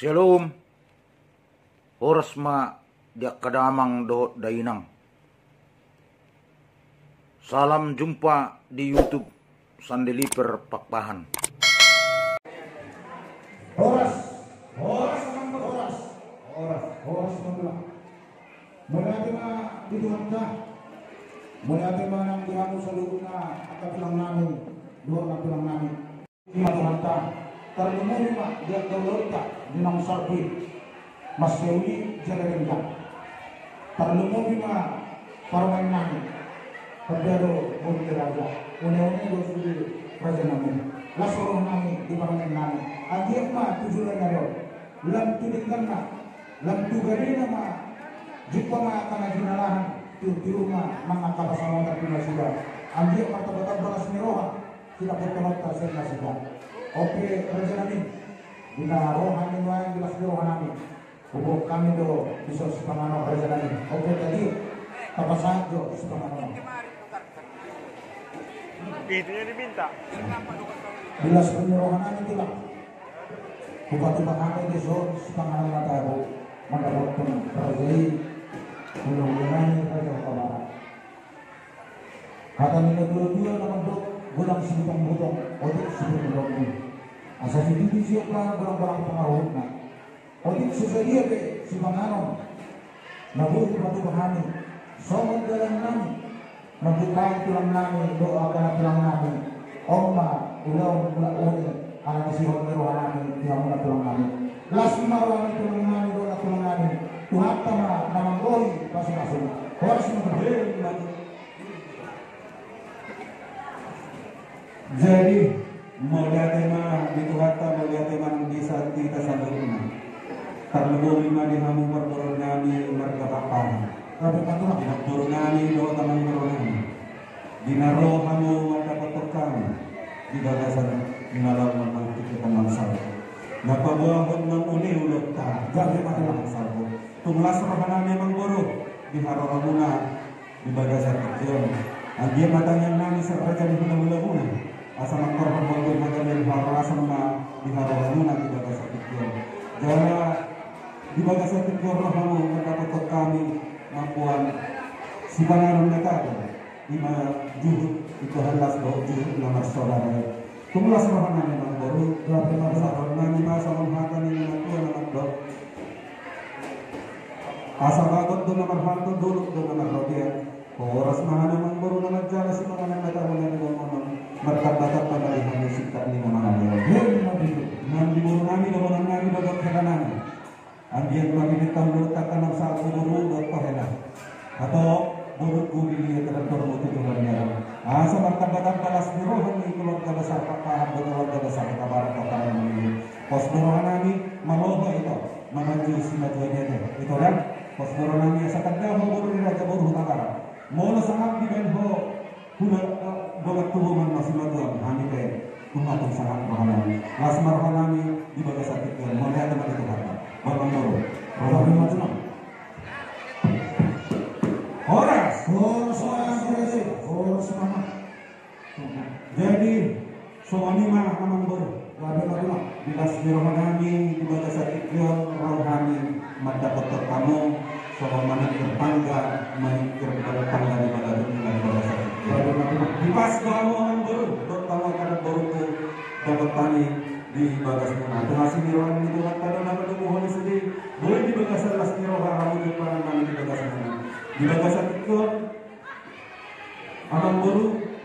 Shalom. Oras ma dia kadamang do dainang. Salam jumpa di YouTube Sandeliper Pakpahan. Horas magulang. Mula dito ka. Mula nang dihamu sa loob na akatulang namin, doon ang tulang namin. Matuhanta. Terlumuri ma dia dolorta dinang sarpi. Mas Dewi Jalarinda. Terlumuri ma parmain namin. Perdado Bukti Raja. Una-una dos di Raja namin. Lasoro namin di parmain namin. Agiat ma tujuan ngayon. Lam tulingan na. Lam tugarin na ma. Jika ma akan ginalahan. Tiru-tiru ma mga kapasama na pinasida. Agiat ma tabatag balas ni Roha. Tidak berkenota sa nasida. Oke, Raja namin. Bila rohan ni Wayang jelas di rohan namin. Hubung kami do bisa sepamano Raja namin. Oke, tadi kapasahan do sepamano. Itu yang diminta. Bila sepenyuruhan namin tila. Buka-buka kami besok sepamano matabu. Mendapatkan Rajai. Undang-undang Raja Kabarat. Kata nila dua-dua naman do. Gulang sebutang butong odik sebut belum asal itu siapa barang-barang pengaruh na odik sesuai be si manganon nabuh batu bahani somod dalam nami nabukain tulang nami doa kana tulang nami omma ulang uni anak sihon meruhan nami yang mula tulang nami las marwani tulang nami doa tulang nami Tuhan tama namang goi pasung-pasung harus mengerti jadi melihat tema itu kata melihat tema bisa kita sampai rumah. Terlebih lima di hamu berturunani berkepakaran. Berturunani doa taman berturunani. Dinaro hamu mendapat terkam di gagasan minalau memang kita mangsal. Napabuah menguni ulut tak jadi mati mangsal. Tunglas rohanani mengguru di haroramuna di bagasan kecil. Agia matanya nani serta jadi hula-hula. Asal aktor berbagai macam dari hal sama di harapan di bagas kecil. Jana di bagas kecil kamu mendapat kami mampuan si pangaruh mereka lima juhud itu halas juhud nomor saudara. Kumlas rohana memang baru berapa masa rohana lima sama hatan ini nomor dua. Asal bagot tu nomor hantu dulu tu nomor rotian. Horas mahana memang baru nomor jalan si pangaruh mereka mulai ngomong. Berkat-bakat pemilihan sikap ni mana dia? Nanti buru nami dalam nami bagat kanan. Ambian kami ditambah takkan satu buru berpahala. Atau buru kubili tertentu tujuannya. Asa berkat-bakat balas birohan ni keluarga besar pakahan keluarga besar kabaran kabaran ini. Pos birohan nami maloba itu menuju silaturahmi itu. Itu kan pos birohan nami asalkan dah buru ni raja buru takara. Mula sangat dibenho. Bagat tubuhan masih laguan kami ke umatong sangat bahagia. Las marhanami di bagas kecil melihat teman itu kata barang baru orang macam horas semangat. Jadi suami mah memang baru di las marhanami di bagas kecil rohani mendapat kamu soal mana tertangga menikir kepada tangga di pada dunia di bagas kecil. Di pas kamu orang baru, terutama karena baru tu dapat tani di bagas mana. Terhasil niruan itu kan pada nama tubuh sedih. Boleh di bagas las niruan kamu di mana nama di bagas mana. Di bagas itu orang baru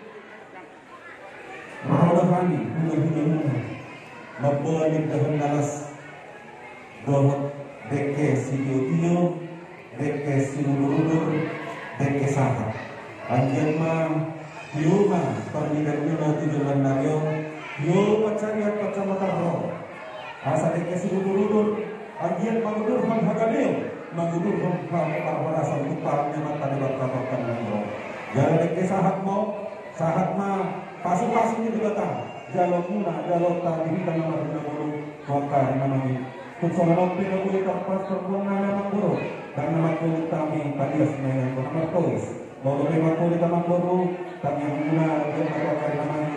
rahadah kami mudah-mudahan membuat di dalam dalas dohot deke sidio deke sinulur deke saha. Anjir mah Yuma pernidannya nanti jalan nayo Yuma cariat kacamata roh asa dekesi udur agian mangudur manghagadil mangudur merasa lupa memang tadi berkatakan roh jalan dekesi sahat mah pasu-pasunya juga tak jalan muna jalan tak dihitang nama bulu maka namanya Tutsolan pinaguli terpas terbuang nama guru dan nama kulit kami padias menyangkut mertuis. Bahwa memang kulit nama guru kami yang mula dan aku akan namanya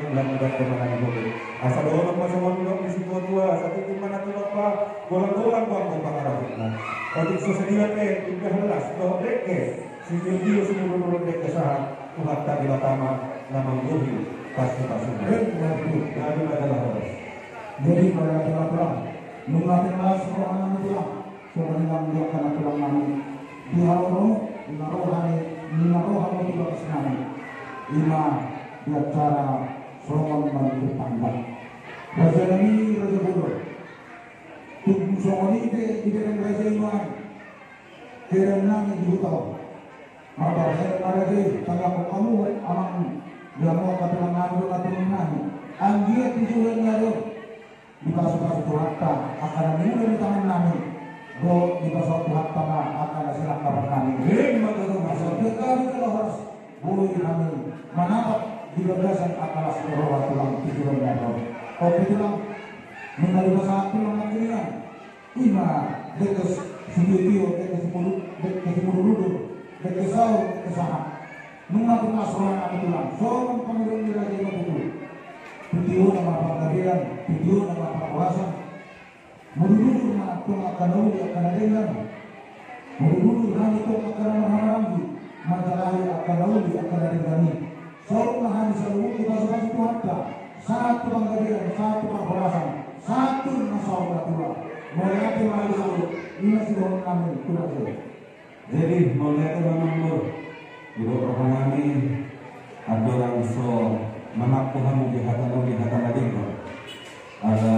langgat kemenangan bobe. Asa doang pasangan dulu di situ dua, satu tim mana tuh apa? Golang-golang bang pembakarana. Tapi sesedia ke 13 do deke. Si Dio seluruh deke sah Tuhan tak dilatama nama bobe pasti. Jadi adalah harus. Jadi pada tulang mengalir malas orang tulang, sebenarnya dia karena tulang kami. Di halo Minarohani tidak senang. Lima dia cara soal menuju pandang. Raja ini raja bodoh. Tubuh soal ini di dalam raja iman. Kerana di hutau. Maka raja tanya kamu amang dia mau katakan ngadu atau menang. Anggia tujuan ngadu. Di pasal Tuhatta akan mulai di tangan kami. Do di pasal Tuhatta akan silang kapan kami. Pasal kami kalau harus boleh kami menangkap di bagasan akal seluruh tulang tujuan ngadu. Kopi tulang mengalih pasal tulang ngadu. Ima dekas sendiri dekas sepuluh duduk dekas sahur dekas saham. Mengatur masalah ngadu tulang. Soal pemilu di raja itu. Video nama pengadilan, video nama pengawasan, menurut nama pengakanau di akan menurut nama pengakanau menghalangi, masalahnya akanau di akan seolah hanya seluruh kita sebagai Tuhatta, satu pengadilan, satu pengawasan, satu masalah tua, mulai malu ini sudah kami tidak. Jadi mulai memang ibu rohani ada orang so mengakuhan hatan lagi ada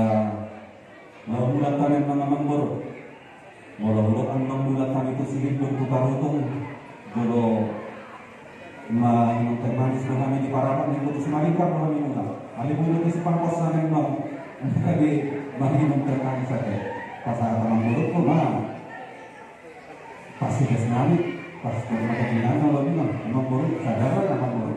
mulatan yang mengambil mulatan mulatan itu sih bertukar untung jodoh minum teh manis kami di parapan yang putus malika kami minum ali bulu di pangkosan yang mau tadi minum teh manis saja pasal tamang mulut pun pasti kesenali pas mata pinang kalau minum emang mulut sadar nama mulut.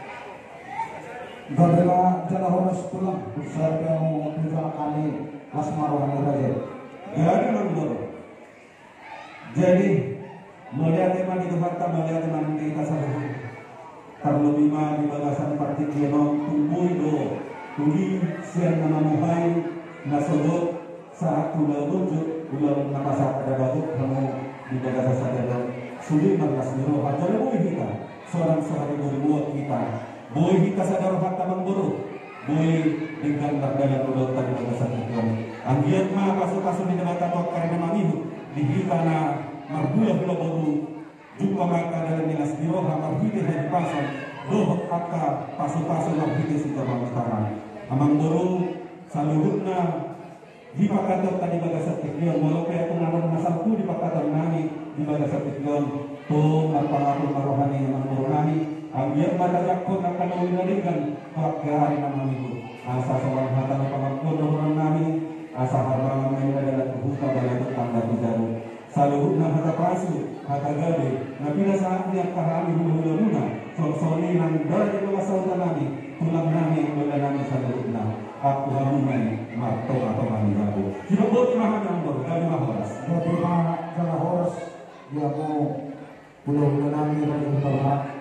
Gadela jala horas tulang besar yang menunjuk kami asmarohani raja. Jadi nanti. Jadi melihat teman itu fakta melihat teman di kasar. Terlebih di bagasan parti kienom tumbuh do tuli siang nama muhai nasodot saat ulah wujud ulah napasat ada batuk kamu di bagasan sadar sulit markas niro aja lebih kita seorang buat kita. Boy kita sadar fakta mengguru, boy dengan berdaya dulu tadi bagasan itu. Anggiat mah kasus-kasus di dalam tapak karena mangihu dihikana marbuya pula baru jumpa maka dalam dinas biro marbuya dari pasal doh akka pasu-pasu marbuya sudah mengatakan. Amang baru salurutna di pakator tadi bagasan itu walau kayak pengalaman masa itu di pakator nani di bagasan itu tuh marpalatul marohani amang baru nani. Anggiat mata jakun akan mengundangkan hari nama minggu. Asa seorang hatan pangakun orang nami, asa harbangan mereka adalah kebuka balai tangga bijaru. Saluhutna hata prasu, hata gade, nabila saat dia kahami hulu-hulu sonsoni nang dari bawah nami, tulang nami yang nami saluhutna. Aku hamungan marto atau manibabu. Tidak boleh mahan yang dari mahoras. Jadi jala horas dia mau pulau nami dari utara.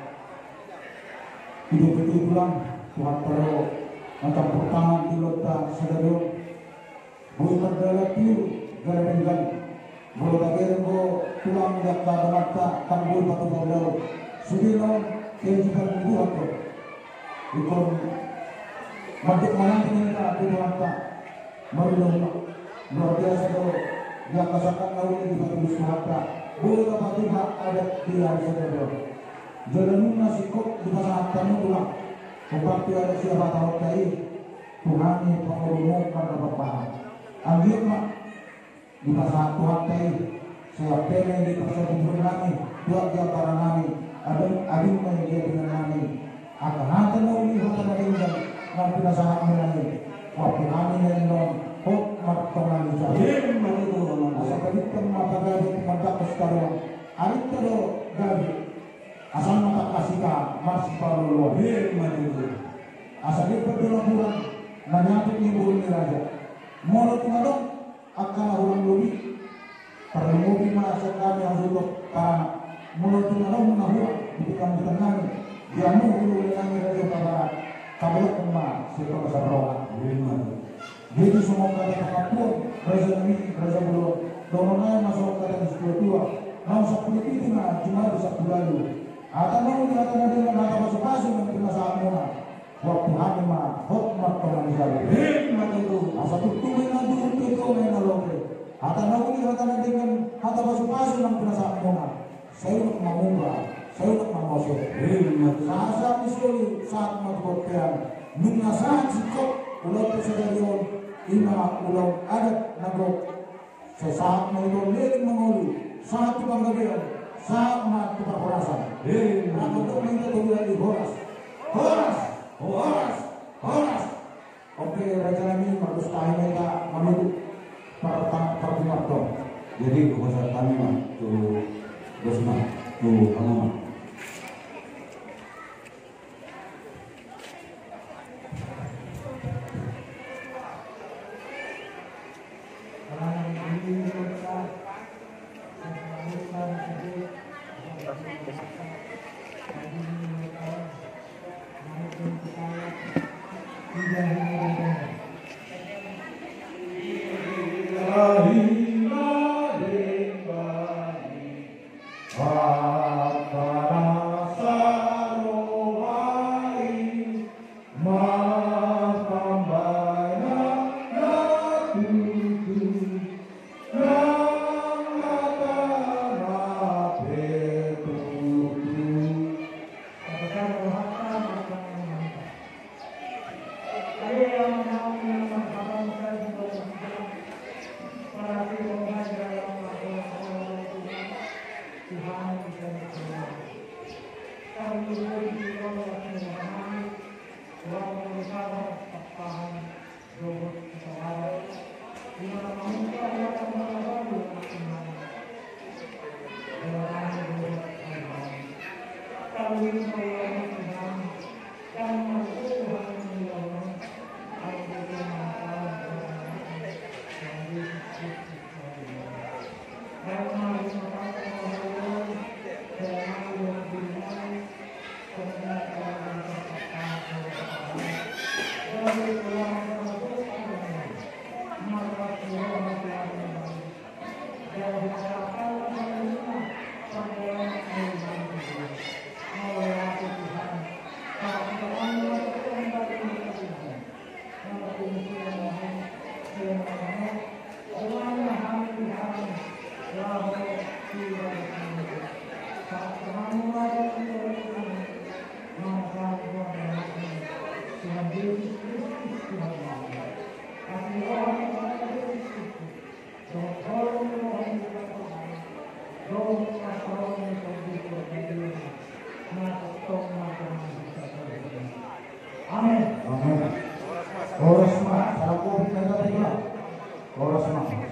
Hidup itu pulang Tuhan taruh macam pertangan di lota sadarion boleh berdaya piu gara dengan boleh bagian bo tulang yang tak mata tanggul batu bau sudino kehidupan itu apa ikon maduk malang ini tak ada mata marulung luar biasa do yang kasakan lawan di batu suhata boleh batu hak ada di sadarion. Jalan nasi kok di pasar tamu pulang. Tetapi ada siapa tahu kai Tuhan yang pengurung pada bapak. Anjir mak di pasar Tuhan kai saya pengen di pasar kubur kami buat dia para kami ada adim yang dia dengan kami akan hantar mau ini hantar lagi dan nanti pasar kami waktu kami yang non kok mak pengen jadi mana itu asal kalian mata gaji mata kesekarang arit itu gaji asal mata kasihka masih paru luar asal dia berbulan menyambut ibu ini raja mulut ngadong akan orang lebih perlu mobil masuk kami harus untuk para mulut ngadong menahua di pikiran kami dia mau dulu dengan raja para kabel kemana si Pangsaroa. Jadi semua kata kapur, Raja Nabi, Raja Bulog, dorongan masuk kata dua, mau sepuluh itu na cuma bisa lalu. Atau mau kata Nabi dengan kata masuk-masuk yang kita saat mula. Waktu hari mah, hokmat pengajian. Hikmat itu, masa tutumin na dulu itu main naloke. Atau mau kata Nabi dengan kata masuk-masuk yang kita saat mula. Saya nak mamungga, saya nak mamasuk. Hikmat. Saat misuli, saat matkotean, nunga saat sikop. Ulang kesadaran lima ulang adat nagok sesaat menurut lirik mengulu saat tukang gabian saat mat tukang kurasan aku tuh minta tunggu lagi horas oke Raja Nabi Markus Tahi minta menurut pertimarto jadi kekuasaan kami mah tuh dosma tuh kamu Amin. Amin. Oras ma, sarap ko pinagdadala. Oras ma.